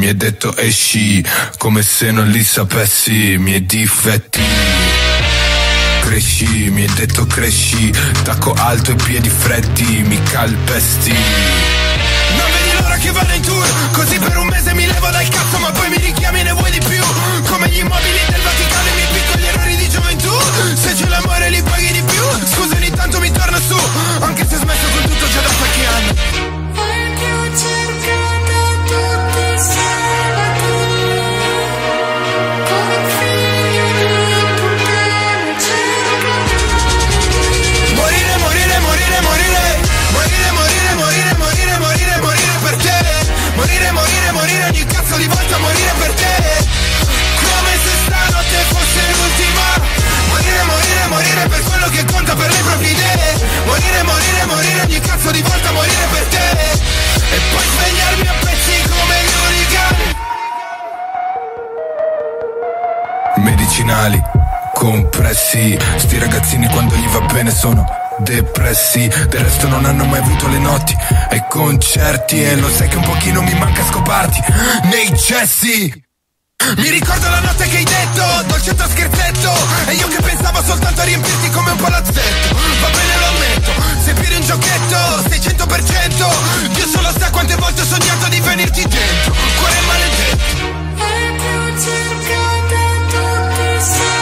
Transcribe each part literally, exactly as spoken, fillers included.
mi hai detto esci, come se non li sapessi i miei difetti. Cresci, mi hai detto cresci, tacco alto e piedi freddi, mi calpesti. Non vedi l'ora che vado in tour, così per un mese mi levo dal cazzo, ma poi mi richiami e ne vuoi di più. Come gli immobili del Vaticano, i miei piccoli errori di gioventù. Se c'è l'amore li paghi di più, scusa ogni tanto mi torno su, anche se ho smesso con tutto già da qualche anno. Morire, morire, morire ogni cazzo di volta, morire per te. Come se stanotte fosse l'ultima. Morire, morire, morire per quello che conta, per le proprie idee. Morire, morire, morire ogni cazzo di volta, morire per te. E poi svegliarmi a pezzi come gli uricani. Medicinali, compressi. Sti ragazzini quando gli va bene sono depressi, del resto non hanno mai avuto le notti ai concerti, e lo sai che un pochino mi manca scoparti nei cessi. Mi ricordo la notte che hai detto dolcetto scherzetto, e io che pensavo soltanto a riempirti come un palazzetto. Va bene, lo ammetto, sei più di un giochetto, sei cento per cento. Dio solo sa quante volte ho sognato di venirti dentro, cuore maledetto. Hai più cercato tutti i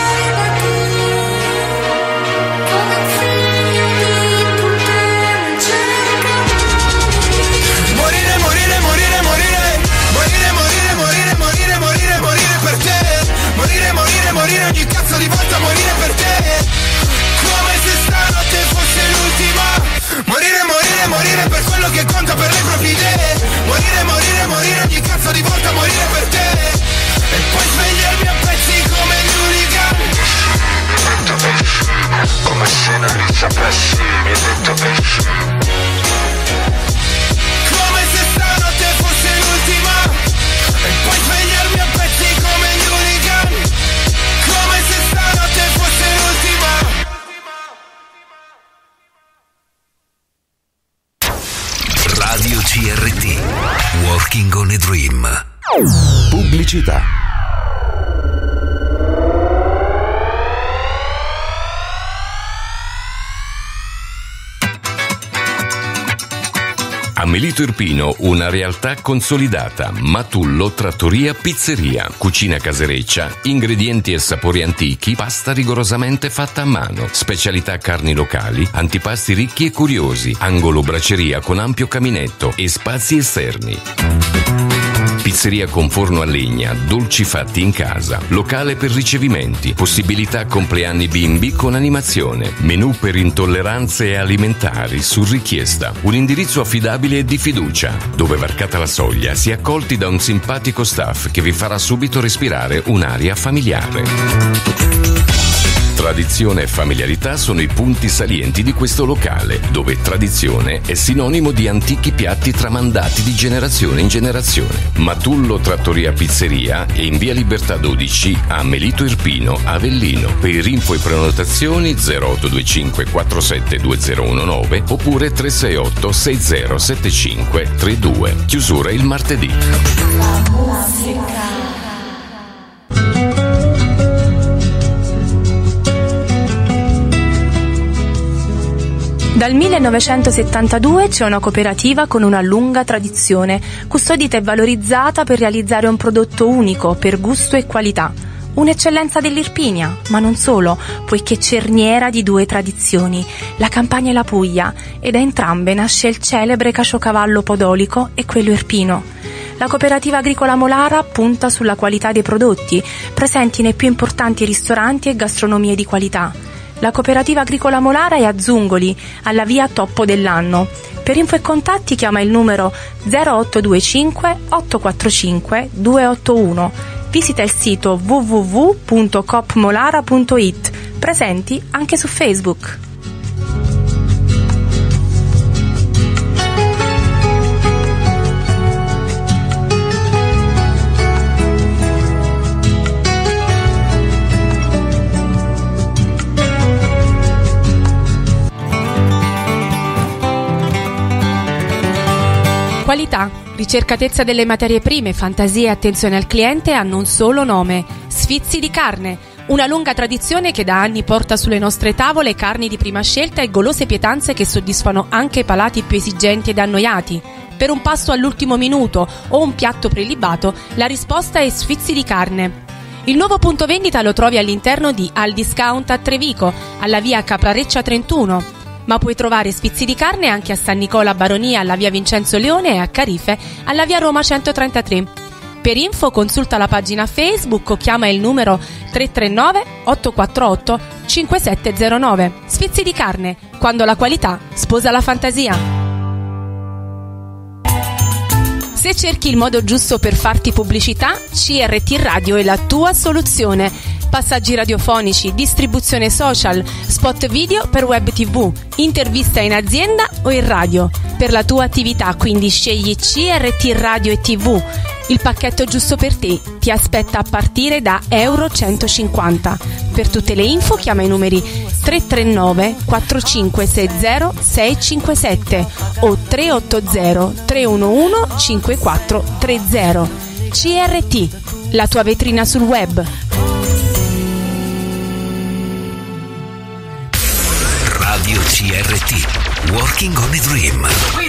morire ogni cazzo di volta, morire per te. Come se stanotte fosse l'ultima. Morire, morire, morire per quello che conta, per le proprie idee. Morire, morire, morire ogni cazzo di volta, morire per te. E poi svegliarmi a pezzi come gli uricani. Mi hai detto esci, come se non li sapessi. Mi hai detto esci, come se stanotte fosse l'ultima. E poi svegliarmi a pezzi come gli uricani. Come se stanotte fosse l'ultima. Radio C R T, Working on a Dream. Pubblicità. A Melito Irpino una realtà consolidata. Matullo Trattoria Pizzeria. Cucina casereccia, ingredienti e sapori antichi, pasta rigorosamente fatta a mano, specialità carni locali, antipasti ricchi e curiosi, angolo braceria con ampio caminetto e spazi esterni. Pizzeria con forno a legna, dolci fatti in casa, locale per ricevimenti, possibilità compleanni bimbi con animazione, menù per intolleranze alimentari su richiesta, un indirizzo affidabile e di fiducia, dove varcata la soglia si è accolti da un simpatico staff che vi farà subito respirare un'aria familiare. Tradizione e familiarità sono i punti salienti di questo locale, dove tradizione è sinonimo di antichi piatti tramandati di generazione in generazione. Matullo Trattoria Pizzeria è in via Libertà dodici a Melito Irpino, Avellino. Per info e prenotazioni zero otto due cinque quattro sette due zero uno nove oppure tre sei otto sei zero sette cinque tre due. Chiusura il martedì. La musica. Dal millenovecentosettantadue c'è una cooperativa con una lunga tradizione, custodita e valorizzata per realizzare un prodotto unico per gusto e qualità. Un'eccellenza dell'Irpinia, ma non solo, poiché cerniera di due tradizioni, la Campania e la Puglia, e da entrambe nasce il celebre caciocavallo podolico e quello irpino. La cooperativa agricola Molara punta sulla qualità dei prodotti, presenti nei più importanti ristoranti e gastronomie di qualità. La cooperativa agricola Molara è a Zungoli, alla via Toppo dell'Anno. Per info e contatti chiama il numero zero otto due cinque otto quattro cinque due otto uno. Visita il sito w w w punto coop molara punto i t, presenti anche su Facebook. Qualità, ricercatezza delle materie prime, fantasia e attenzione al cliente hanno un solo nome: Sfizi di Carne. Una lunga tradizione che da anni porta sulle nostre tavole carni di prima scelta e golose pietanze che soddisfano anche i palati più esigenti ed annoiati. Per un pasto all'ultimo minuto o un piatto prelibato, la risposta è Sfizi di Carne. Il nuovo punto vendita lo trovi all'interno di Al Discount a Trevico, alla via Caprareccia trentuno. Ma puoi trovare Sfizi di Carne anche a San Nicola Baronia alla via Vincenzo Leone e a Carife alla via Roma centotrentatré. Per info consulta la pagina Facebook o chiama il numero tre tre nove otto quattro otto cinque sette zero nove. Sfizi di Carne, quando la qualità sposa la fantasia. Se cerchi il modo giusto per farti pubblicità, C R T Radio è la tua soluzione. Passaggi radiofonici, distribuzione social, spot video per web tv, intervista in azienda o in radio. Per la tua attività quindi scegli C R T Radio e tivù. Il pacchetto giusto per te ti aspetta a partire da euro centocinquanta. Per tutte le info chiama i numeri tre tre nove quattro cinque sei zero sei cinque sette o tre otto zero tre uno uno cinque quattro tre zero. C R T, la tua vetrina sul web. Radio C R T, Working on a Dream.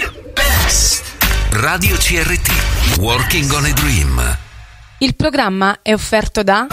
Radio C R T, Working on a Dream. Il programma è offerto da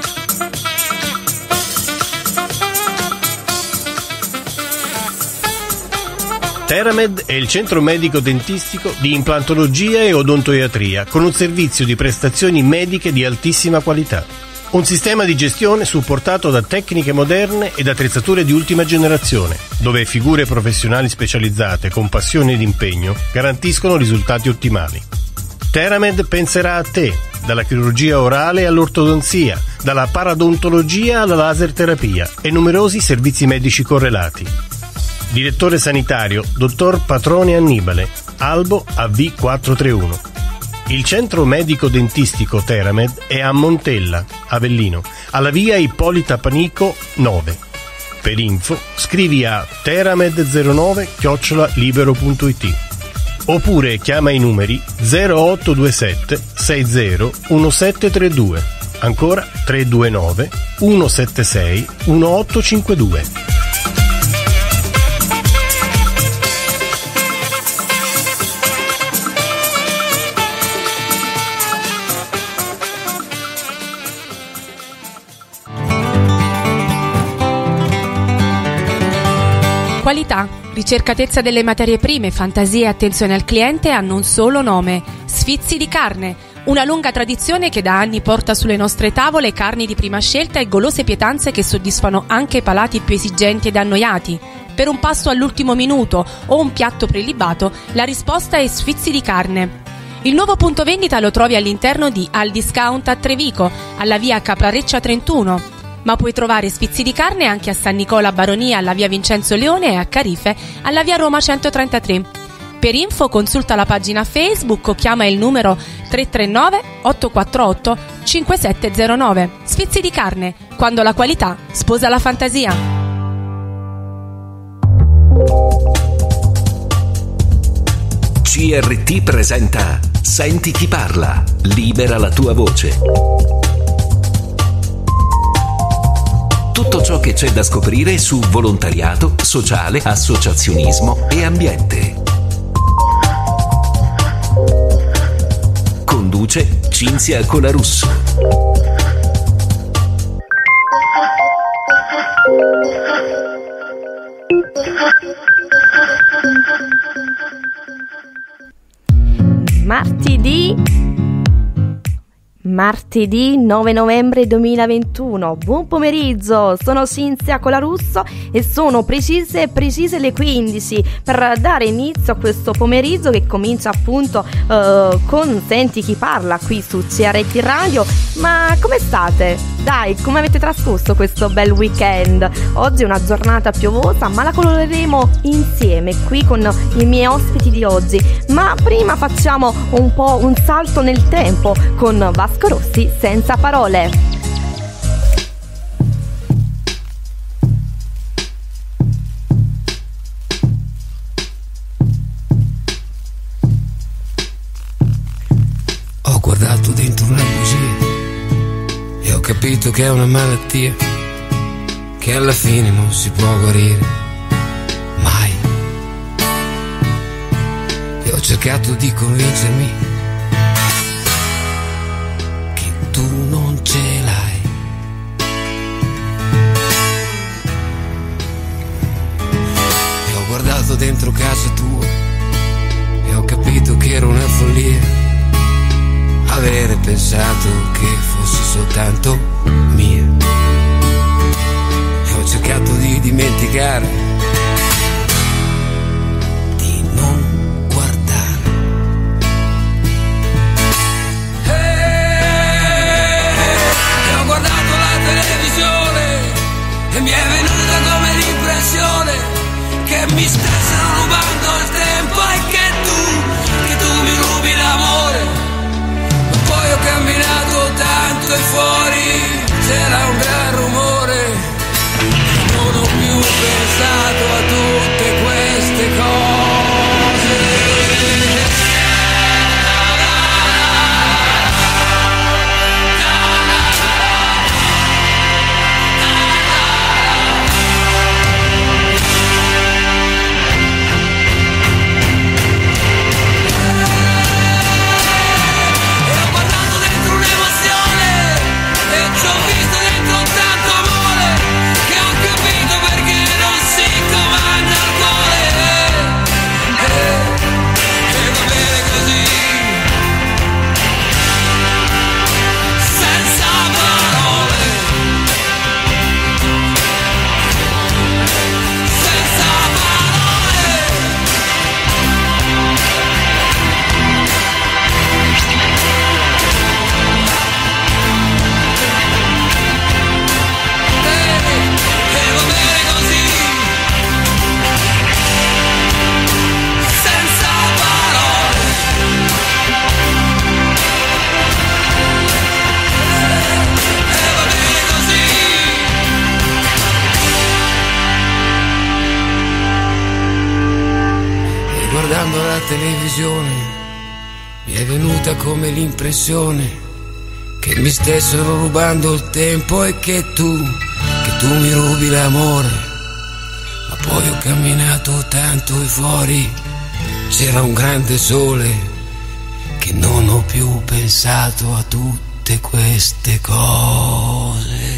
Theramed è il centro medico dentistico di implantologia e odontoiatria con un servizio di prestazioni mediche di altissima qualità. Un sistema di gestione supportato da tecniche moderne ed attrezzature di ultima generazione, dove figure professionali specializzate con passione ed impegno garantiscono risultati ottimali. Theramed penserà a te, dalla chirurgia orale all'ortodonzia, dalla paradontologia alla laser terapia e numerosi servizi medici correlati. Direttore sanitario, dottor Patrone Annibale, Albo A V quattrocentotrentuno. Il centro medico dentistico Theramed è a Montella, Avellino, alla via Ippolita Panico nove. Per info scrivi a theramed zero nove chiocciola libero punto it oppure chiama i numeri zero otto due sette sei zero uno sette tre due, ancora tre due nove uno sette sei uno otto cinque due. Qualità, ricercatezza delle materie prime, fantasia e attenzione al cliente hanno un solo nome: Sfizi di Carne. Una lunga tradizione che da anni porta sulle nostre tavole carni di prima scelta e golose pietanze che soddisfano anche i palati più esigenti ed annoiati. Per un pasto all'ultimo minuto o un piatto prelibato, la risposta è Sfizi di Carne. Il nuovo punto vendita lo trovi all'interno di Al Discount a Trevico, alla via Caprareccia trentuno. Ma puoi trovare Sfizi di Carne anche a San Nicola Baronia alla via Vincenzo Leone e a Carife alla via Roma centotrentatré. Per info consulta la pagina Facebook o chiama il numero tre tre nove otto quattro otto cinque sette zero nove. Sfizi di Carne, quando la qualità sposa la fantasia. C R T presenta Senti chi parla, libera la tua voce. Tutto ciò che c'è da scoprire su volontariato, sociale, associazionismo e ambiente. Conduce Cinzia Colarusso. Martedì Martedì nove novembre duemilaventuno. Buon pomeriggio, sono Cinzia Colarusso e sono precise precise le quindici per dare inizio a questo pomeriggio che comincia appunto uh, con Senti chi parla qui su C R T Radio. Ma come state? Dai, come avete trascorso questo bel weekend? Oggi è una giornata piovosa, ma la coloreremo insieme qui con i miei ospiti di oggi. Ma prima facciamo un po' un salto nel tempo con Vasco Rossi, Senza parole. capito che è una malattia che alla fine non si può guarire mai. E ho cercato di convincermi che tu non ce l'hai. E ho guardato dentro casa tua e ho capito che era una follia avere pensato che fossi soltanto mia. E ho cercato di dimenticare, di non guardare. E ho guardato la televisione e mi è venuta come l'impressione che mi stessero rubando il tempo e che tu, che tu mi rubi l'amore. Poi ho camminato tanto e fuori c'era un gran rumore. Non ho più pensato a tutte queste cose. Guardando la televisione mi è venuta come l'impressione che mi stessero rubando il tempo e che tu, che tu mi rubi l'amore. Ma poi ho camminato tanto e fuori c'era un grande sole che non ho più pensato a tutte queste cose.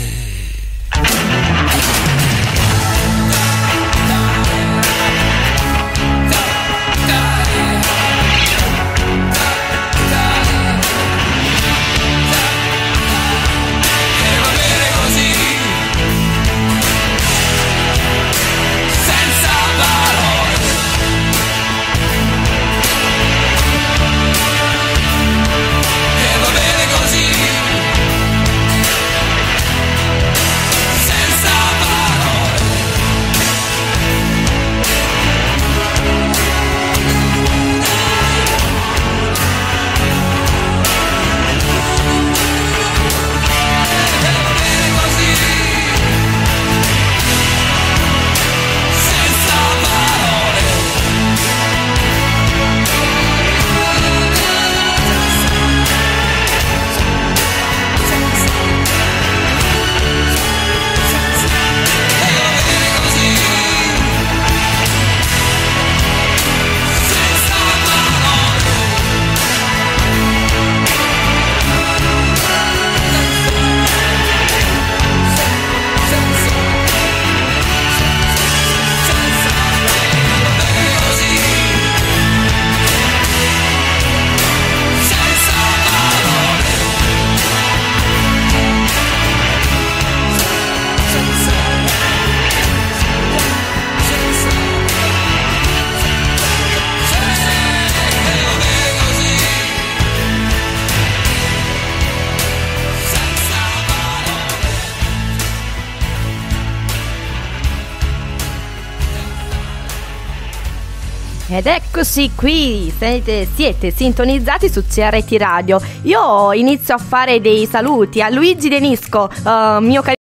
Ed eccoci qui, siete, siete sintonizzati su C R T Radio. Io inizio a fare dei saluti a Luigi Denisco, uh, mio carissimo